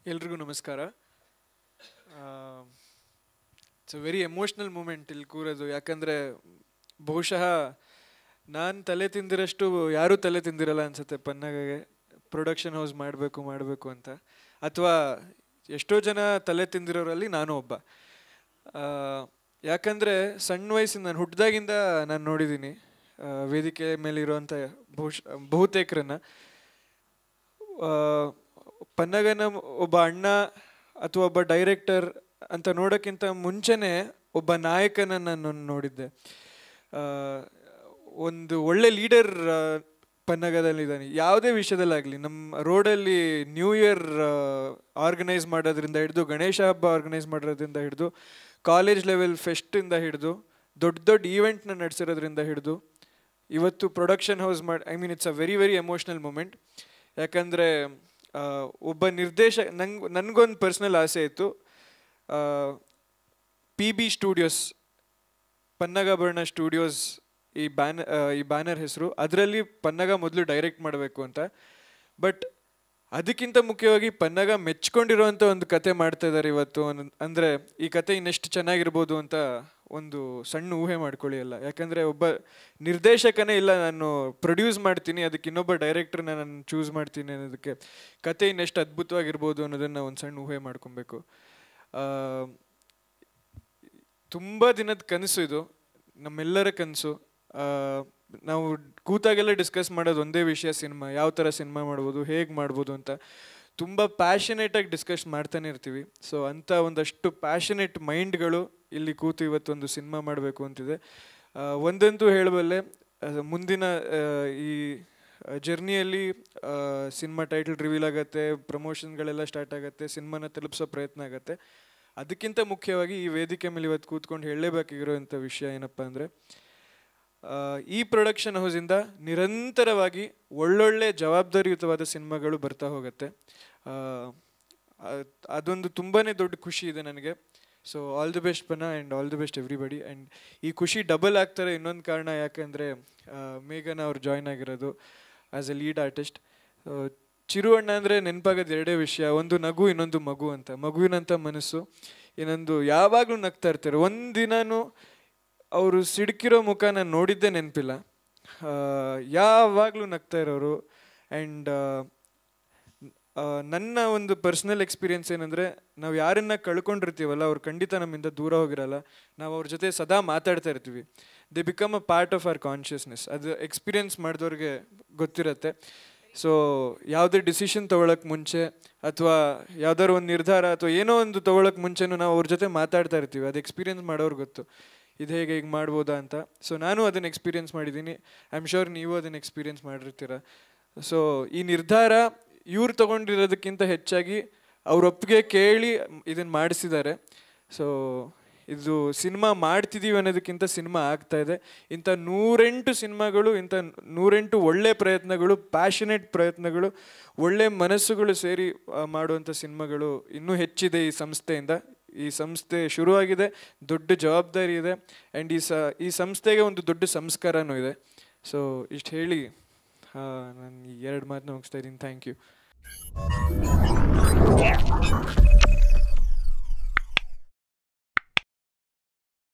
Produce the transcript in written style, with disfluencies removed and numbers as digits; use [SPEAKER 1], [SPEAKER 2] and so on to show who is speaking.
[SPEAKER 1] ಎಲ್ರಿಗೂ ನಮಸ್ಕಾರ. It's a very emotional moment ಇಲ್ಲಿ ಕೂರೋದು. ಯಾಕಂದರೆ ಬಹುಶಃ ನಾನು ತಲೆ ತಿಂದಿರಷ್ಟು ಯಾರೂ ತಲೆ ತಿಂದಿರಲ್ಲ ಅನ್ಸುತ್ತೆ ಪನ್ನಗಗೆ ಪ್ರೊಡಕ್ಷನ್ ಹೌಸ್ ಮಾಡಬೇಕು ಅಂತ. ಅಥವಾ ಎಷ್ಟೋ ಜನ ತಲೆ ತಿಂದಿರೋರಲ್ಲಿ ನಾನು ಒಬ್ಬ. ಯಾಕಂದರೆ ಸಣ್ಣ ವಯಸ್ಸಿನ ನಾನು ಹುಟ್ಟಿದಾಗಿಂದ ನಾನು ನೋಡಿದ್ದೀನಿ ವೇದಿಕೆ ಮೇಲಿರುವಂಥ ಬಹುತೇಕರನ್ನು. ಪನ್ನಗನ ಒಬ್ಬ ಅಣ್ಣ ಅಥವಾ ಒಬ್ಬ ಡೈರೆಕ್ಟರ್ ಅಂತ ನೋಡೋಕ್ಕಿಂತ ಮುಂಚೆನೇ ಒಬ್ಬ ನಾಯಕನನ್ನು ನಾನು ನೋಡಿದ್ದೆ. ಒಂದು ಒಳ್ಳೆ ಲೀಡರ್ ಪನ್ನಗದಲ್ಲಿದ್ದಾನೆ. ಯಾವುದೇ ವಿಷಯದಲ್ಲಾಗಲಿ, ನಮ್ಮ ರೋಡಲ್ಲಿ ನ್ಯೂ ಇಯರ್ ಆರ್ಗನೈಸ್ ಮಾಡೋದ್ರಿಂದ ಹಿಡಿದು, ಗಣೇಶ ಹಬ್ಬ ಆರ್ಗನೈಸ್ ಮಾಡೋದ್ರಿಂದ ಹಿಡಿದು, ಕಾಲೇಜ್ ಲೆವೆಲ್ ಫೆಸ್ಟಿಂದ ಹಿಡಿದು, ದೊಡ್ಡ ದೊಡ್ಡ ಈವೆಂಟ್ನ ನಡೆಸಿರೋದ್ರಿಂದ ಹಿಡಿದು, ಇವತ್ತು production house it's a very very emotional moment. ಯಾಕಂದರೆ ಒಬ್ಬ ನನಗೊಂದು ಪರ್ಸ್ನಲ್ ಆಸೆ ಇತ್ತು. PB ಸ್ಟುಡಿಯೋಸ್, ಪನ್ನಗಭರಣ ಸ್ಟುಡಿಯೋಸ್ ಈ ಬ್ಯಾನರ್ ಹೆಸರು. ಅದರಲ್ಲಿ ಪನ್ನಗ ಮೊದಲು ಡೈರೆಕ್ಟ್ ಮಾಡಬೇಕು ಅಂತ. ಬಟ್ ಅದಕ್ಕಿಂತ ಮುಖ್ಯವಾಗಿ ಪನ್ನಗ ಮೆಚ್ಕೊಂಡಿರೋವಂಥ ಒಂದು ಕತೆ ಮಾಡ್ತಾ ಇದ್ದಾರೆ ಇವತ್ತು. ಅಂದರೆ ಈ ಕತೆ ಇನ್ನೆಷ್ಟು ಚೆನ್ನಾಗಿರ್ಬೋದು ಅಂತ ಒಂದು ಸಣ್ಣ ಊಹೆ ಮಾಡ್ಕೊಳ್ಳಿ ಅಲ್ಲ. ಯಾಕಂದರೆ ಒಬ್ಬ ನಿರ್ದೇಶಕನೇ ಇಲ್ಲ, ನಾನು ಪ್ರೊಡ್ಯೂಸ್ ಮಾಡ್ತೀನಿ, ಅದಕ್ಕೆ ಇನ್ನೊಬ್ಬ ಡೈರೆಕ್ಟ್ರನ್ನ ನಾನು ಚೂಸ್ ಮಾಡ್ತೀನಿ ಅನ್ನೋದಕ್ಕೆ ಕತೆ ಇನ್ನೆಷ್ಟು ಅದ್ಭುತವಾಗಿರ್ಬೋದು ಅನ್ನೋದನ್ನು ಒಂದು ಸಣ್ಣ ಊಹೆ ಮಾಡ್ಕೊಬೇಕು. ತುಂಬ ದಿನದ ಕನಸು ಇದು, ನಮ್ಮೆಲ್ಲರ ಕನಸು. ನಾವು ಕೂತಾಗೆಲ್ಲ ಡಿಸ್ಕಸ್ ಮಾಡೋದು ಒಂದೇ ವಿಷಯ, ಸಿನಿಮಾ ಯಾವ ಥರ ಸಿನಿಮಾ ಮಾಡ್ಬೋದು, ಹೇಗೆ ಮಾಡ್ಬೋದು ಅಂತ. ತುಂಬ ಪ್ಯಾಷನೇಟಾಗಿ ಡಿಸ್ಕಸ್ ಮಾಡ್ತಾನೆ ಇರ್ತೀವಿ. ಸೊ ಅಂಥ ಒಂದಷ್ಟು ಪ್ಯಾಷನೇಟ್ ಮೈಂಡ್ಗಳು ಇಲ್ಲಿ ಕೂತು ಇವತ್ತೊಂದು ಸಿನಿಮಾ ಮಾಡಬೇಕು ಅಂತಿದೆ. ಒಂದಂತೂ ಹೇಳಬಲ್ಲೆ, ಮುಂದಿನ ಈ ಜರ್ನಿಯಲ್ಲಿ ಸಿನಿಮಾ ಟೈಟಲ್ ರಿವೀಲ್ ಆಗುತ್ತೆ, ಪ್ರಮೋಷನ್ಗಳೆಲ್ಲ ಸ್ಟಾರ್ಟ್ ಆಗುತ್ತೆ, ಸಿನಿಮಾನ ತಲುಪಿಸೋ ಪ್ರಯತ್ನ ಆಗುತ್ತೆ. ಅದಕ್ಕಿಂತ ಮುಖ್ಯವಾಗಿ ಈ ವೇದಿಕೆ ಮೇಲೆ ಇವತ್ತು ಕೂತ್ಕೊಂಡು ಹೇಳಲೇಬೇಕಾಗಿರೋಂಥ ವಿಷಯ ಏನಪ್ಪ ಅಂದರೆ, ಈ ಪ್ರೊಡಕ್ಷನ್ ಹೌಸಿಂದ ನಿರಂತರವಾಗಿ ಒಳ್ಳೊಳ್ಳೆ ಜವಾಬ್ದಾರಿಯುತವಾದ ಸಿನಿಮಾಗಳು ಬರ್ತಾ ಹೋಗುತ್ತೆ. ಅದೊಂದು ತುಂಬಾ ದೊಡ್ಡ ಖುಷಿ ಇದೆ ನನಗೆ. So all the best Panna, and all the best everybody. And ಈ ಖುಷಿ ಡಬಲ್ ಆಗ್ತಾರೆ ಇನ್ನೊಂದು ಕಾರಣ, ಯಾಕೆಂದರೆ ಮೇಘನ ಅವ್ರು ಜಾಯ್ನ್ ಆಗಿರೋದು as a lead artist. Chiru ಅಣ್ಣ ಅಂದರೆ ನೆನಪಾಗೋದು ಎರಡೇ ವಿಷಯ, ಒಂದು ನಗು, ಇನ್ನೊಂದು ಮಗು ಅಂತ. ಮಗುವಿನಂಥ ಮನಸ್ಸು, ಇನ್ನೊಂದು ಯಾವಾಗಲೂ ನಗ್ತಾ ಇರ್ತಾರೆ. ಒಂದಿನೂ ಅವರು ಸಿಡುಕಿರೋ ಮುಖ ನಾನು ನೋಡಿದ್ದೇ ನೆನಪಿಲ್ಲ. ಯಾವಾಗಲೂ ನಗ್ತಾ ಇರೋರು. ಆ್ಯಂಡ್ ನನ್ನ ಒಂದು ಪರ್ಸ್ನಲ್ ಎಕ್ಸ್ಪೀರಿಯನ್ಸ್ ಏನಂದರೆ, ನಾವು ಯಾರನ್ನ ಕಳ್ಕೊಂಡಿರ್ತೀವಲ್ಲ ಅವ್ರು ಖಂಡಿತ ನಮ್ಮಿಂದ ದೂರ ಹೋಗಿರಲ್ಲ. ನಾವು ಅವ್ರ ಜೊತೆ ಸದಾ ಮಾತಾಡ್ತಾ ಇರ್ತೀವಿ. They become a part of our consciousness. ಅದು ಎಕ್ಸ್ಪೀರಿಯನ್ಸ್ ಮಾಡಿದವ್ರಿಗೆ ಗೊತ್ತಿರುತ್ತೆ. ಸೊ ಯಾವುದೇ ಡಿಸಿಷನ್ ತೊಗೊಳಕ್ಕೆ ಮುಂಚೆ ಅಥವಾ ಯಾವ್ದಾದ್ರು ಒಂದು ನಿರ್ಧಾರ ಅಥವಾ ಏನೋ ಒಂದು ತೊಗೊಳಕ್ಕೆ ಮುಂಚೆನೂ ನಾವು ಅವ್ರ ಜೊತೆ ಮಾತಾಡ್ತಾ ಇರ್ತೀವಿ. ಅದು ಎಕ್ಸ್ಪೀರಿಯನ್ಸ್ ಮಾಡೋರು ಗೊತ್ತು, ಇದು ಹೇಗೆ ಹೀಗೆ ಮಾಡ್ಬೋದಾ ಅಂತ. ಸೊ ನಾನು ಅದನ್ನು ಎಕ್ಸ್ಪೀರಿಯನ್ಸ್ ಮಾಡಿದ್ದೀನಿ. ಐ ಆಮ್ ಶೋರ್ ನೀವು ಅದನ್ನು ಎಕ್ಸ್ಪೀರಿಯನ್ಸ್ ಮಾಡಿರ್ತೀರ. ಸೊ ಈ ನಿರ್ಧಾರ ಇವ್ರು ತೊಗೊಂಡಿರೋದಕ್ಕಿಂತ ಹೆಚ್ಚಾಗಿ ಅವ್ರ ಒಪ್ಪಿಗೆ ಕೇಳಿ ಇದನ್ನು ಮಾಡಿಸಿದ್ದಾರೆ. ಸೊ ಇದು ಸಿನಿಮಾ ಮಾಡ್ತಿದ್ದೀವಿ ಅನ್ನೋದಕ್ಕಿಂತ ಸಿನಿಮಾ ಆಗ್ತಾ ಇದೆ. ಇಂಥ 108 ಸಿನಿಮಾಗಳು, ಇಂಥ 108 ಒಳ್ಳೆ ಪ್ರಯತ್ನಗಳು, ಪ್ಯಾಷನೇಟ್ ಪ್ರಯತ್ನಗಳು, ಒಳ್ಳೆ ಮನಸ್ಸುಗಳು ಸೇರಿ ಮಾಡುವಂಥ ಸಿನಿಮಾಗಳು ಇನ್ನೂ ಹೆಚ್ಚಿದೆ ಈ ಸಂಸ್ಥೆಯಿಂದ. ಈ ಸಂಸ್ಥೆ ಶುರುವಾಗಿದೆ, ದೊಡ್ಡ ಜವಾಬ್ದಾರಿ ಇದೆ. ಆ್ಯಂಡ್ ಈ ಸಂಸ್ಥೆಗೆ ಒಂದು ದೊಡ್ಡ ಸಂಸ್ಕಾರನೂ ಇದೆ. ಸೊ ಇಷ್ಟು ಹೇಳಿ ನಾನು ಈ 2 ಮಾತನ್ನ ಮುಗಿಸ್ತಾ ಇದ್ದೀನಿ. Thank you.